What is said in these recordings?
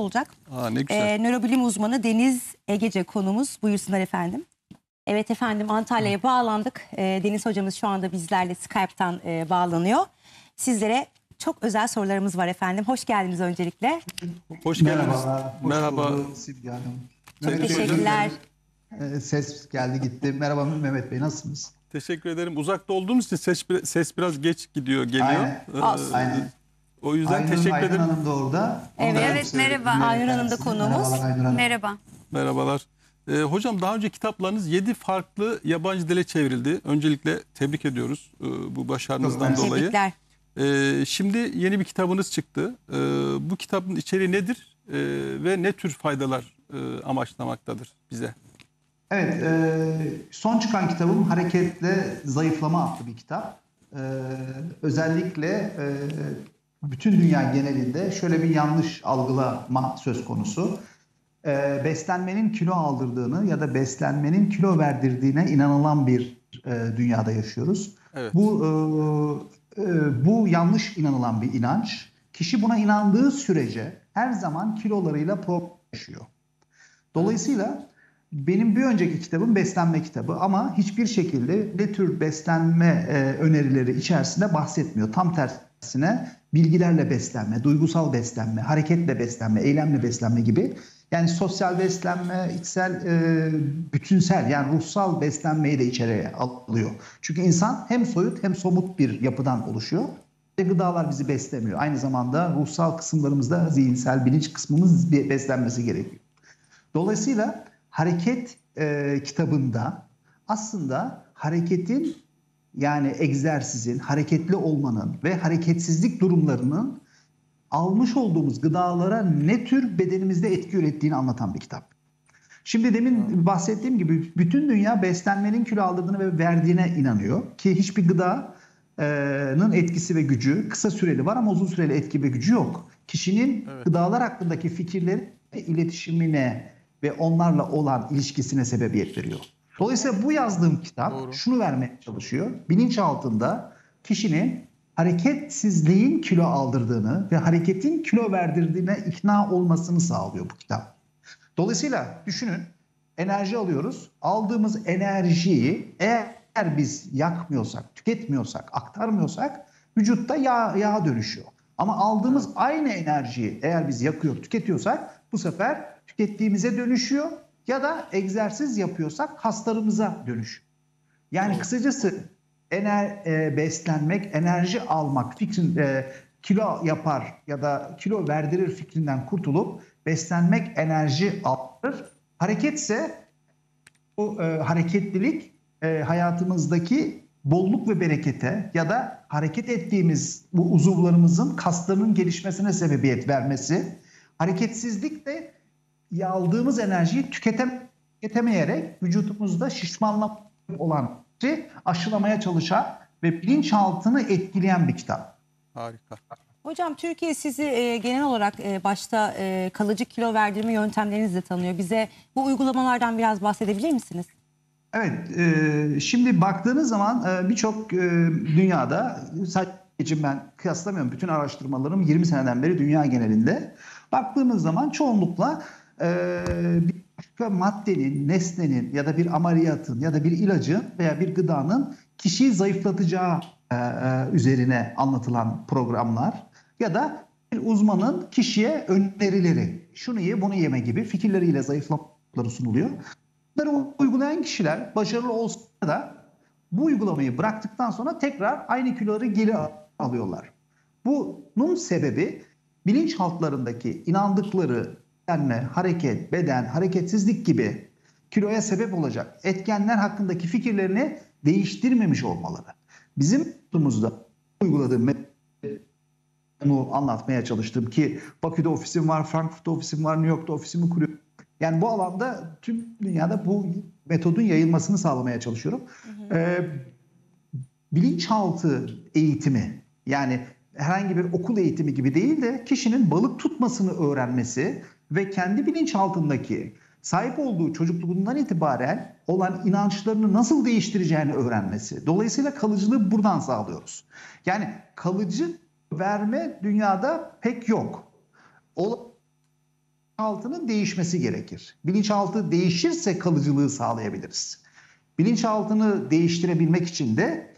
olacak. Ne güzel. Nörobilim uzmanı Deniz Egece konumuz. Buyursunlar efendim. Evet efendim, Antalya'ya bağlandık. Deniz hocamız şu anda bizlerle Skype'tan bağlanıyor. Sizlere çok özel sorularımız var efendim. Hoş geldiniz öncelikle. Hoş geldiniz. Merhabalar. Merhaba. Silge Hanım. Çok Teşekkürler. Ses geldi gitti. Merhaba Mehmet Bey, nasılsınız? Teşekkür ederim. Uzakta olduğumuz için ses biraz geç geliyor. Aynen. Olsun. O yüzden Aynur, teşekkür Aynur ederim. Hanım da orada. Evet, merhaba. Aynur Hanım da konuğumuz. Merhabalar Aynur Hanım. Merhaba. Merhabalar. Hocam, daha önce kitaplarınız 7 farklı yabancı dile çevrildi. Öncelikle tebrik ediyoruz bu başarınızdan dolayı. Tebrikler. Şimdi yeni bir kitabınız çıktı. Bu kitabın içeriği nedir ve ne tür faydalar amaçlamaktadır bize? Evet, son çıkan kitabım Hareketle Zayıflama adlı bir kitap. Özellikle bütün dünya genelinde şöyle bir yanlış algılama söz konusu. Beslenmenin kilo aldırdığını ya da beslenmenin kilo verdirdiğine inanılan bir dünyada yaşıyoruz. Evet. Bu yanlış inanılan bir inanç. Kişi buna inandığı sürece her zaman kilolarıyla problem yaşıyor. Dolayısıyla benim bir önceki kitabım beslenme kitabı ama hiçbir şekilde ne tür beslenme önerileri içerisinde bahsetmiyor. Tam tersine bilgilerle beslenme, duygusal beslenme, hareketle beslenme, eylemle beslenme gibi. Yani sosyal beslenme, içsel, bütünsel, yani ruhsal beslenmeyi de içeriye alıyor. Çünkü insan hem soyut hem somut bir yapıdan oluşuyor. Ve gıdalar bizi beslemiyor. Aynı zamanda ruhsal kısımlarımızda zihinsel, bilinç kısmımız beslenmesi gerekiyor. Dolayısıyla hareket kitabında aslında hareketin, yani egzersizin, hareketli olmanın ve hareketsizlik durumlarının almış olduğumuz gıdalara ne tür bedenimizde etki ürettiğini anlatan bir kitap. Şimdi demin bahsettiğim gibi bütün dünya beslenmenin kilo aldırdığını ve verdiğine inanıyor. Ki hiçbir gıdanın etkisi ve gücü kısa süreli var ama uzun süreli etki ve gücü yok. Kişinin gıdalar hakkındaki fikirleri ve iletişimine ve onlarla olan ilişkisine sebebiyet veriyor. Dolayısıyla bu yazdığım kitap şunu vermeye çalışıyor. Bilinçaltında kişinin hareketsizliğin kilo aldırdığını ve hareketin kilo verdirdiğine ikna olmasını sağlıyor bu kitap. Dolayısıyla düşünün, enerji alıyoruz. Aldığımız enerjiyi eğer biz yakmıyorsak, tüketmiyorsak, aktarmıyorsak vücutta yağa dönüşüyor. Ama aldığımız aynı enerjiyi eğer biz yakıyor, tüketiyorsak bu sefer tükettiğimize dönüşüyor ya da egzersiz yapıyorsak kaslarımıza dönüşüyor. Yani kısacası beslenmek, enerji almak kilo yapar ya da kilo verdirir fikrinden kurtulup beslenmek enerji alır. Hareketse o hareketlilik hayatımızdaki bolluk ve berekete ya da hareket ettiğimiz bu uzuvlarımızın kaslarının gelişmesine sebebiyet vermesi. Hareketsizlik de aldığımız enerjiyi tüketemeyerek vücudumuzda şişmanlık olan aşılamaya çalışan ve bilinçaltını etkileyen bir kitap. Harika. Hocam, Türkiye sizi genel olarak başta kalıcı kilo verdirme yöntemlerinizle tanıyor. Bize bu uygulamalardan biraz bahsedebilir misiniz? Evet, şimdi baktığınız zaman birçok dünyada, sadece ben kıyaslamıyorum, bütün araştırmalarım 20 seneden beri dünya genelinde. Baktığımız zaman çoğunlukla bir başka maddenin, nesnenin ya da bir ameliyatın ya da bir ilacın veya bir gıdanın kişiyi zayıflatacağı üzerine anlatılan programlar ya da bir uzmanın kişiye önerileri, şunu ye bunu yeme gibi fikirleriyle zayıflamaları sunuluyor. Bunları uygulayan kişiler başarılı olsa da bu uygulamayı bıraktıktan sonra tekrar aynı kiloları geri alıyorlar. Bunun sebebi bilinçaltlarındaki inandıkları hareket, beden, hareketsizlik gibi kiloya sebep olacak etkenler hakkındaki fikirlerini değiştirmemiş olmaları. Bizim tutumumuzda uyguladığım, bunu anlatmaya çalıştım ki Bakü'de ofisim var, Frankfurt'ta ofisim var, New York'ta ofisimi kuruyorum. Yani bu alanda tüm dünyada bu metodun yayılmasını sağlamaya çalışıyorum. Bilinçaltı eğitimi, yani herhangi bir okul eğitimi gibi değil de kişinin balık tutmasını öğrenmesi ve kendi bilinçaltındaki sahip olduğu çocukluğundan itibaren olan inançlarını nasıl değiştireceğini öğrenmesi. Dolayısıyla kalıcılığı buradan sağlıyoruz. Yani kalıcı verme dünyada pek yok. bilinçaltının değişmesi gerekir. Bilinçaltı değişirse kalıcılığı sağlayabiliriz. Bilinçaltını değiştirebilmek için de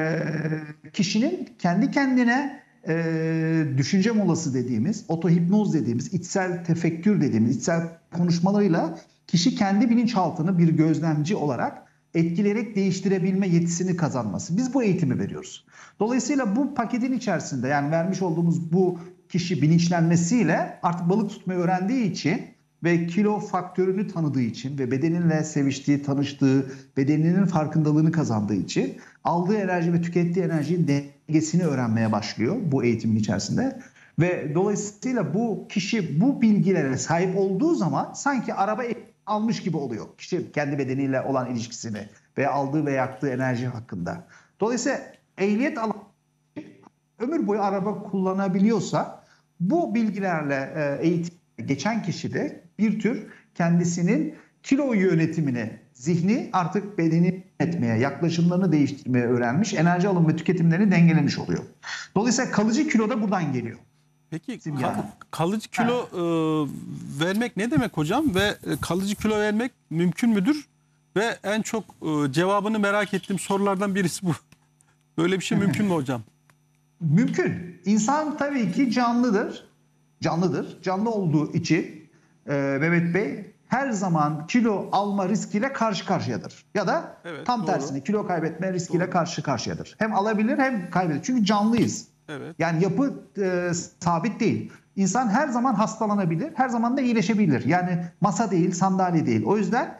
kişinin kendi kendine düşünce molası dediğimiz, otohipnoz dediğimiz, içsel tefekkür dediğimiz, içsel konuşmalarıyla kişi kendi bilinçaltını bir gözlemci olarak etkileyerek değiştirebilme yetisini kazanması. Biz bu eğitimi veriyoruz. Dolayısıyla bu paketin içerisinde, yani vermiş olduğumuz bu kişi bilinçlenmesiyle artık balık tutmayı öğrendiği için ve kilo faktörünü tanıdığı için ve bedeninle seviştiği, tanıştığı, bedeninin farkındalığını kazandığı için aldığı enerji ve tükettiği enerjinin dengesini öğrenmeye başlıyor bu eğitimin içerisinde. Ve dolayısıyla bu kişi bu bilgilere sahip olduğu zaman sanki araba almış gibi oluyor. Kişi kendi bedeniyle olan ilişkisini ve aldığı ve yaktığı enerji hakkında. Dolayısıyla ehliyet alan ömür boyu araba kullanabiliyorsa bu bilgilerle eğitim geçen kişi de bir tür kendisinin kilo yönetimini, zihni artık bedeni etmeye, yaklaşımlarını değiştirmeye öğrenmiş, enerji alım ve tüketimlerini dengelemiş oluyor. Dolayısıyla kalıcı kilo da buradan geliyor. Peki Simge Hanım. kalıcı kilo vermek ne demek hocam ve kalıcı kilo vermek mümkün müdür? Ve en çok cevabını merak ettiğim sorulardan birisi bu. Böyle bir şey mümkün mü hocam? Mümkün. İnsan tabii ki canlıdır. Canlıdır. Canlı olduğu için Mehmet Bey her zaman kilo alma riskiyle karşı karşıyadır. Ya da Evet, tam doğru. tersine kilo kaybetme riskiyle Doğru. karşı karşıyadır. Hem alabilir hem kaybeder. Çünkü canlıyız. Evet. Yani yapı sabit değil. İnsan her zaman hastalanabilir, her zaman da iyileşebilir. Yani masa değil, sandalye değil. O yüzden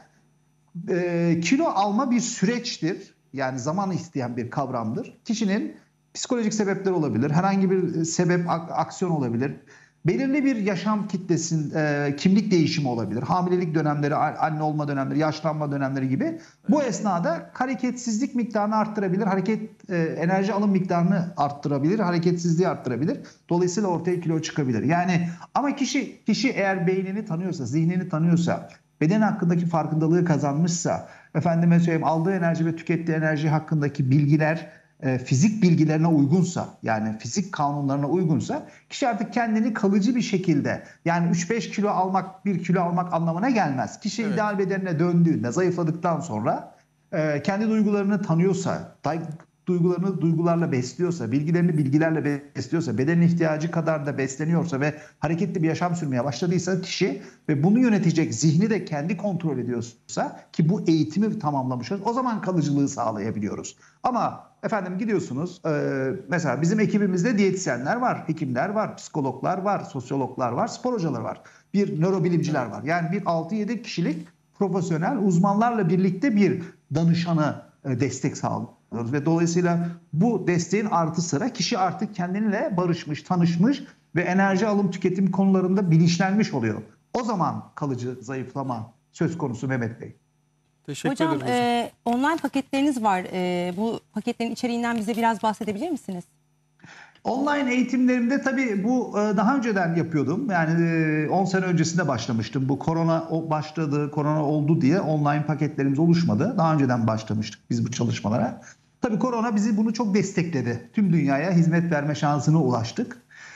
kilo alma bir süreçtir. Yani zaman isteyen bir kavramdır. Kişinin psikolojik sebepleri olabilir, herhangi bir sebep, aksiyon olabilir. Belirli bir yaşam kitlesin kimlik değişimi olabilir. Hamilelik dönemleri, anne olma dönemleri, yaşlanma dönemleri gibi. Bu esnada hareketsizlik miktarını arttırabilir, enerji alım miktarını arttırabilir, hareketsizliği arttırabilir. Dolayısıyla ortaya kilo çıkabilir. Yani ama kişi eğer beynini tanıyorsa, zihnini tanıyorsa, beden hakkındaki farkındalığı kazanmışsa, efendime söyleyeyim aldığı enerji ve tükettiği enerji hakkındaki bilgiler fizik bilgilerine uygunsa, yani fizik kanunlarına uygunsa, kişi artık kendini kalıcı bir şekilde, yani 3-5 kilo almak 1 kilo almak anlamına gelmez. Kişi Evet. ideal bedenine döndüğünde, zayıfladıktan sonra kendi duygularını tanıyorsa, duygularını duygularla besliyorsa, bilgilerini bilgilerle besliyorsa, bedenin ihtiyacı kadar da besleniyorsa ve hareketli bir yaşam sürmeye başladıysa kişi ve bunu yönetecek zihni de kendi kontrol ediyorsa, ki bu eğitimi tamamlamışız, o zaman kalıcılığı sağlayabiliyoruz. Ama efendim gidiyorsunuz mesela bizim ekibimizde diyetisyenler var, hekimler var, psikologlar var, sosyologlar var, spor hocaları var, bir nörobilimciler var. Yani bir 6-7 kişilik profesyonel uzmanlarla birlikte bir danışana destek sağlıyoruz. Ve dolayısıyla bu desteğin artı sıra kişi artık kendinle barışmış, tanışmış ve enerji alım tüketim konularında bilinçlenmiş oluyor. O zaman kalıcı zayıflama söz konusu Mehmet Bey. Teşekkür Hocam, ederim hocam. online paketleriniz var. Bu paketlerin içeriğinden bize biraz bahsedebilir misiniz? Online eğitimlerimde tabii bu daha önceden yapıyordum. Yani 10 sene öncesinde başlamıştım. Bu korona başladı, korona oldu diye online paketlerimiz oluşmadı. Daha önceden başlamıştık biz bu çalışmalara. Tabii korona bizi bunu çok destekledi. Tüm dünyaya hizmet verme şansına ulaştık.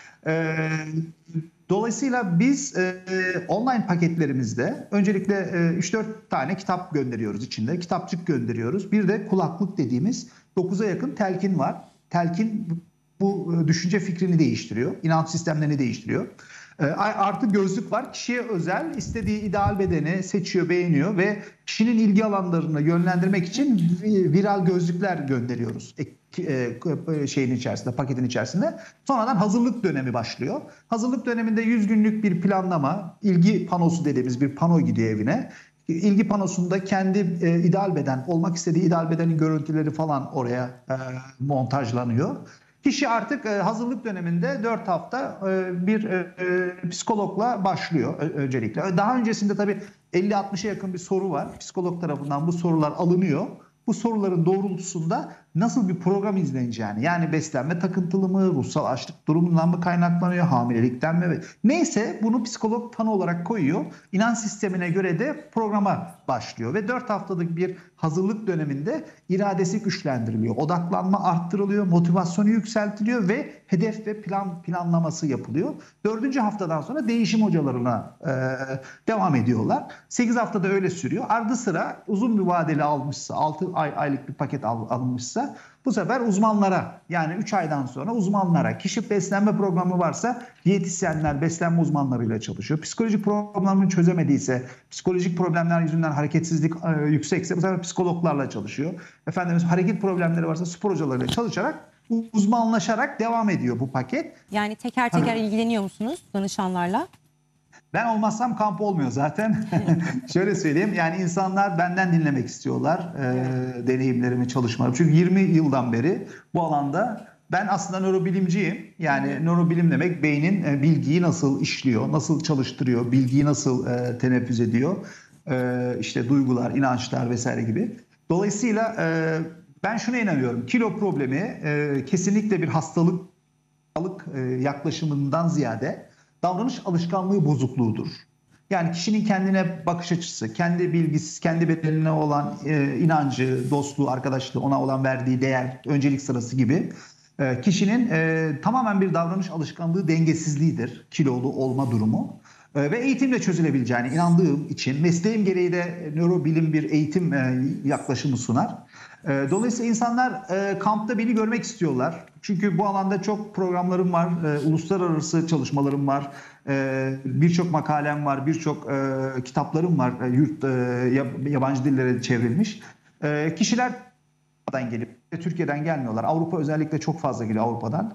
Dolayısıyla biz online paketlerimizde öncelikle 3-4 tane kitap gönderiyoruz içinde. Kitapçık gönderiyoruz. Bir de kulaklık dediğimiz 9'a yakın telkin var. Telkin bu düşünce fikrini değiştiriyor. İnanç sistemlerini değiştiriyor. Artı gözlük var. Kişiye özel istediği ideal bedeni seçiyor, beğeniyor ve kişinin ilgi alanlarını yönlendirmek için viral gözlükler gönderiyoruz. Şeyin içerisinde, paketin içerisinde. Sonradan hazırlık dönemi başlıyor. Hazırlık döneminde 100 günlük bir planlama, ilgi panosu dediğimiz bir pano gidiyor evine. İlgi panosunda kendi ideal beden, olmak istediği ideal bedenin görüntüleri falan oraya montajlanıyor. Kişi artık hazırlık döneminde 4 hafta bir psikologla başlıyor öncelikle. Daha öncesinde tabii 50-60'a yakın bir soru var. Psikolog tarafından bu sorular alınıyor. Bu soruların doğrultusunda nasıl bir program izleneceğini, yani beslenme takıntılı mı, ruhsal açlık durumundan mı kaynaklanıyor, hamilelikten mi, neyse bunu psikolog tanı olarak koyuyor. İnanç sistemine göre de programa başlıyor ve 4 haftalık bir hazırlık döneminde iradesi güçlendiriliyor, odaklanma arttırılıyor, motivasyonu yükseltiliyor ve hedef ve planlaması yapılıyor. 4. haftadan sonra değişim hocalarına devam ediyorlar. 8 haftada öyle sürüyor. Ardı sıra uzun bir vadeli almışsa, 6 aylık bir paket alınmışsa bu sefer uzmanlara, yani 3 aydan sonra uzmanlara, kişi beslenme programı varsa diyetisyenler, beslenme uzmanlarıyla çalışıyor. Psikolojik problemini çözemediyse, psikolojik problemler yüzünden hareketsizlik yüksekse bu sefer psikologlarla çalışıyor. Efendimiz hareket problemleri varsa spor hocalarıyla çalışarak, uzmanlaşarak devam ediyor bu paket. Yani teker teker ilgileniyor musunuz danışanlarla? Ben olmazsam kamp olmuyor zaten. Şöyle söyleyeyim, yani insanlar benden dinlemek istiyorlar deneyimlerimi, çalışmalarımı. Çünkü 20 yıldan beri bu alanda ben aslında nörobilimciyim. Yani nörobilim demek beynin bilgiyi nasıl işliyor, nasıl çalıştırıyor, bilgiyi nasıl teneffüs ediyor. İşte duygular, inançlar vesaire gibi. Dolayısıyla ben şuna inanıyorum. Kilo problemi kesinlikle bir hastalık yaklaşımından ziyade davranış alışkanlığı bozukluğudur. Yani kişinin kendine bakış açısı, kendi bilgisi, kendi bedenine olan inancı, dostluğu, arkadaşlığı, ona olan verdiği değer, öncelik sırası gibi kişinin tamamen bir davranış alışkanlığı dengesizliğidir. Kilolu olma durumu. Ve eğitimle çözülebileceğine inandığım için mesleğim gereği de nörobilim bir eğitim yaklaşımı sunar. Dolayısıyla insanlar kampta beni görmek istiyorlar. Çünkü bu alanda çok programlarım var, uluslararası çalışmalarım var, birçok makalem var, birçok kitaplarım var, yabancı dillere çevrilmiş. Kişiler gelip Türkiye'den gelmiyorlar. Avrupa özellikle çok fazla geliyor Avrupa'dan.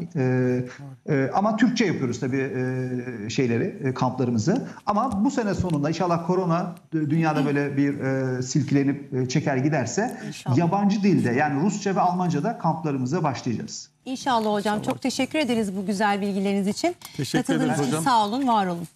Ama Türkçe yapıyoruz tabii kamplarımızı. Ama bu sene sonunda inşallah korona dünyada böyle bir silkelenip çeker giderse İnşallah. yabancı dilde, yani Rusça ve Almanca'da kamplarımıza başlayacağız. İnşallah hocam. Çok teşekkür ederiz bu güzel bilgileriniz için. Teşekkür Katıldığınız ederiz için hocam. sağ olun, var olun.